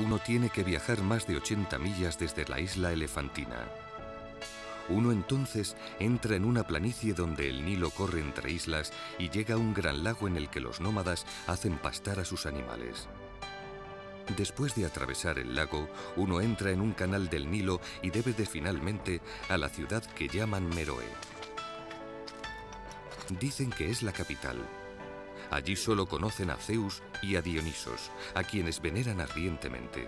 uno tiene que viajar más de 80 millas desde la isla Elefantina. Uno entonces entra en una planicie donde el Nilo corre entre islas y llega a un gran lago en el que los nómadas hacen pastar a sus animales. Después de atravesar el lago, uno entra en un canal del Nilo y debe de finalmente a la ciudad que llaman Meroe. Dicen que es la capital. Allí solo conocen a Zeus y a Dionisos, a quienes veneran ardientemente.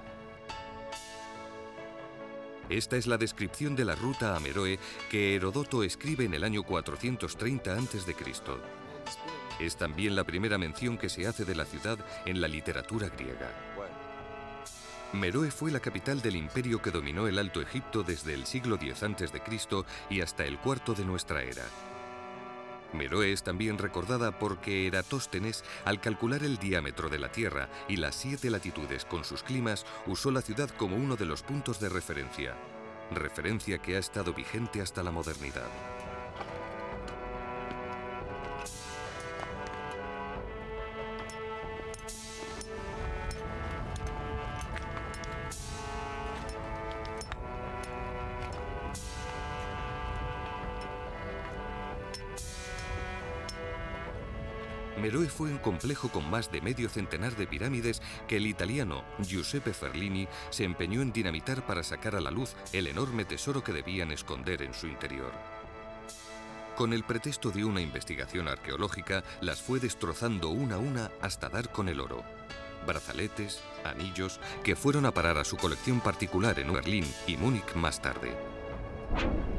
Esta es la descripción de la ruta a Meroe que Heródoto escribe en el año 430 a.C. Es también la primera mención que se hace de la ciudad en la literatura griega. Meroe fue la capital del imperio que dominó el Alto Egipto desde el siglo X a.C. y hasta el IV de nuestra era. Meroe es también recordada porque Eratóstenes, al calcular el diámetro de la Tierra y las 7 latitudes con sus climas, usó la ciudad como uno de los puntos de referencia que ha estado vigente hasta la modernidad. Meroe fue un complejo con más de medio centenar de pirámides que el italiano Giuseppe Ferlini se empeñó en dinamitar para sacar a la luz el enorme tesoro que debían esconder en su interior. Con el pretexto de una investigación arqueológica, las fue destrozando una a una hasta dar con el oro. Brazaletes, anillos, que fueron a parar a su colección particular en Berlín y Múnich más tarde.